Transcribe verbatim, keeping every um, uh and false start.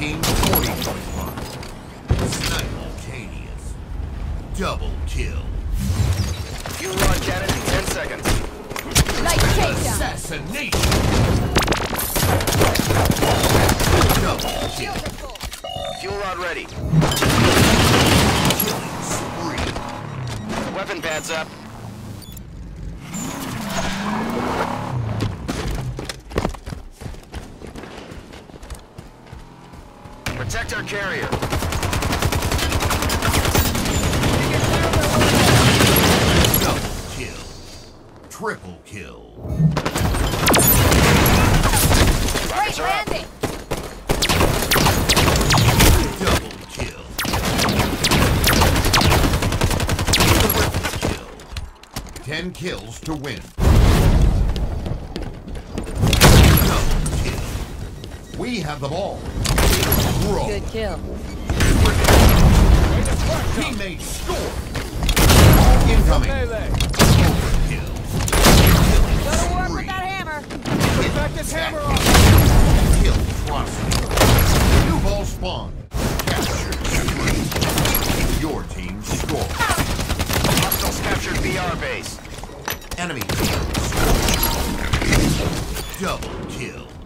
Gain forty point mark. Simultaneous. Double kill. Fuel rod cannon in ten seconds. Light takedown. Assassination. Double kill. Fuel rod ready. Killing spree. Weapon pads up. Protect our carrier. Double kill. Triple kill. Great landing. Double kill. Triple kill. Ten kills to win. Double kill. We have the ball. Roll. Good kill. Teammate score. Incoming. Overkill. Go to work with that hammer. Back this hammer off. Kill atrocity. New ball spawn. Capture spree. Your team score. Hostiles captured B R base. Enemy team score. Double kill.